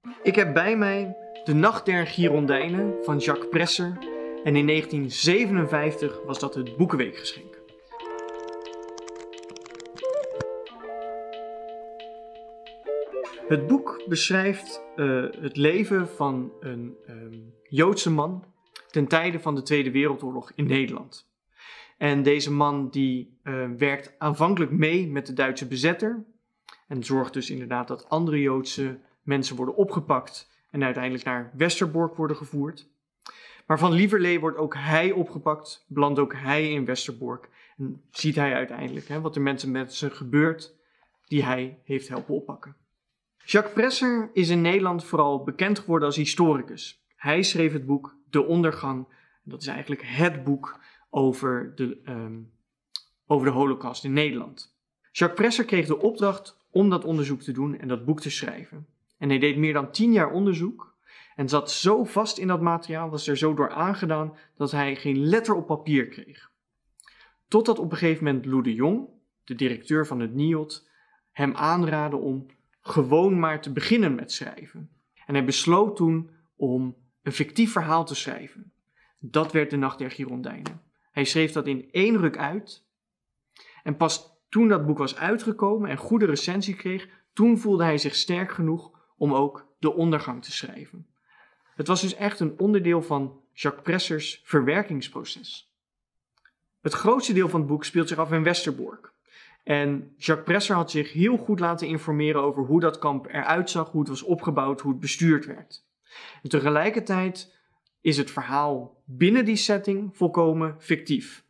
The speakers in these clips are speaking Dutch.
Ik heb bij mij De Nacht der Girondijnen van Jacques Presser en in 1957 was dat het Boekenweekgeschenk. Het boek beschrijft het leven van een Joodse man ten tijde van de Tweede Wereldoorlog in Nederland. En deze man die werkt aanvankelijk mee met de Duitse bezetter en zorgt dus inderdaad dat andere Joodse mensen worden opgepakt en uiteindelijk naar Westerbork worden gevoerd. Maar van lieverlee wordt ook hij opgepakt, belandt ook hij in Westerbork en ziet hij uiteindelijk wat er met ze gebeurt die hij heeft helpen oppakken. Jacques Presser is in Nederland vooral bekend geworden als historicus. Hij schreef het boek De Ondergang. Dat is eigenlijk het boek over de Holocaust in Nederland. Jacques Presser kreeg de opdracht om dat onderzoek te doen en dat boek te schrijven. En hij deed meer dan 10 jaar onderzoek en zat zo vast in dat materiaal, was er zo door aangedaan, dat hij geen letter op papier kreeg. Totdat op een gegeven moment Lou de Jong, de directeur van het NIOD, hem aanraadde om gewoon maar te beginnen met schrijven. En hij besloot toen om een fictief verhaal te schrijven. Dat werd De Nacht der Girondijnen. Hij schreef dat in 1 ruk uit. En pas toen dat boek was uitgekomen en goede recensie kreeg, toen voelde hij zich sterk genoeg om ook De Ondergang te schrijven. Het was dus echt een onderdeel van Jacques Pressers verwerkingsproces. Het grootste deel van het boek speelt zich af in Westerbork. En Jacques Presser had zich heel goed laten informeren over hoe dat kamp eruit zag, hoe het was opgebouwd, hoe het bestuurd werd. En tegelijkertijd is het verhaal binnen die setting volkomen fictief.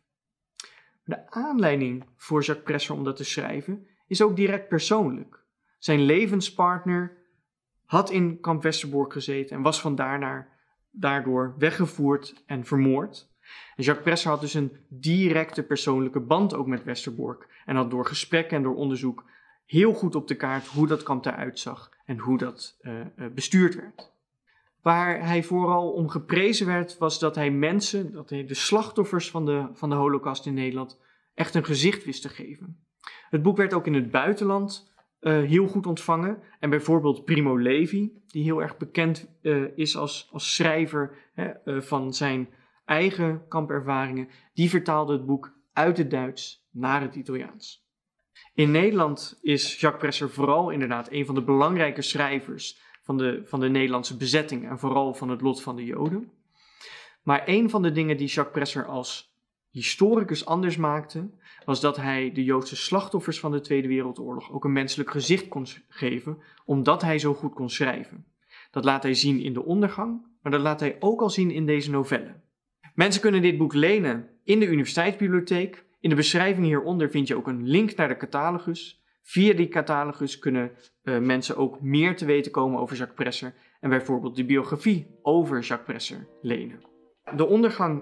De aanleiding voor Jacques Presser om dat te schrijven is ook direct persoonlijk. Zijn levenspartner had in kamp Westerbork gezeten en was daardoor weggevoerd en vermoord. En Jacques Presser had dus een directe persoonlijke band ook met Westerbork en had door gesprekken en door onderzoek heel goed op de kaart hoe dat kamp eruit zag en hoe dat bestuurd werd. Waar hij vooral om geprezen werd was dat hij de slachtoffers van de Holocaust in Nederland echt een gezicht wist te geven. Het boek werd ook in het buitenland heel goed ontvangen en bijvoorbeeld Primo Levi, die heel erg bekend is als schrijver van zijn eigen kampervaringen, die vertaalde het boek uit het Duits naar het Italiaans. In Nederland is Jacques Presser vooral inderdaad een van de belangrijke schrijvers van de Nederlandse bezetting en vooral van het lot van de Joden. Maar een van de dingen die Jacques Presser als historicus anders maakte, was dat hij de Joodse slachtoffers van de Tweede Wereldoorlog ook een menselijk gezicht kon geven, omdat hij zo goed kon schrijven. Dat laat hij zien in De Ondergang, maar dat laat hij ook al zien in deze novelle. Mensen kunnen dit boek lenen in de universiteitsbibliotheek. In de beschrijving hieronder vind je ook een link naar de catalogus. Via die catalogus kunnen mensen ook meer te weten komen over Jacques Presser en bijvoorbeeld de biografie over Jacques Presser lenen. De Ondergang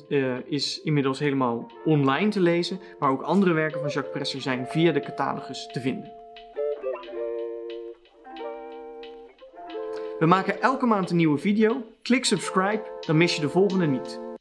is inmiddels helemaal online te lezen, maar ook andere werken van Jacques Presser zijn via de catalogus te vinden. We maken elke maand een nieuwe video. Klik subscribe, dan mis je de volgende niet.